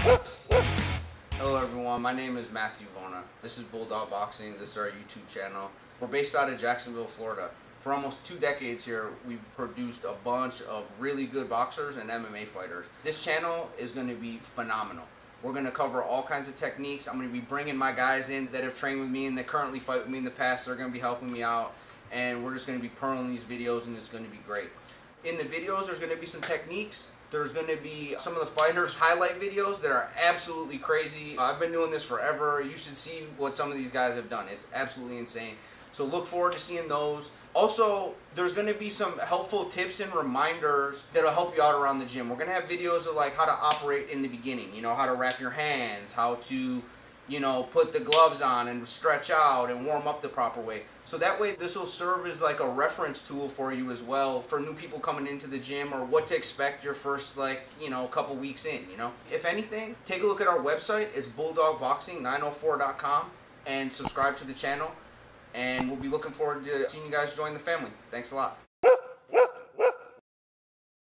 Hello everyone, my name is Matthew Vona. This is Bulldog Boxing. This is our YouTube channel. We're based out of Jacksonville, Florida. For almost 2 decades here, we've produced a bunch of really good boxers and MMA fighters. This channel is going to be phenomenal. We're going to cover all kinds of techniques. I'm going to be bringing my guys in that have trained with me and that currently fight with me in the past. They're going to be helping me out, and we're just going to be pearling these videos, and it's going to be great. In the videos, there's going to be some techniques. There's going to be some of the fighters' highlight videos that are absolutely crazy. I've been doing this forever. You should see what some of these guys have done. It's absolutely insane. So look forward to seeing those. Also, there's going to be some helpful tips and reminders that'll help you out around the gym. We're going to have videos of like how to operate in the beginning. You know, how to wrap your hands, how to, you know, put the gloves on and stretch out and warm up the proper way. So that way this will serve as like a reference tool for you as well for new people coming into the gym, or what to expect your first, like, you know, couple weeks in, you know. If anything, take a look at our website. It's bulldogboxing904.com, and subscribe to the channel. And we'll be looking forward to seeing you guys join the family. Thanks a lot.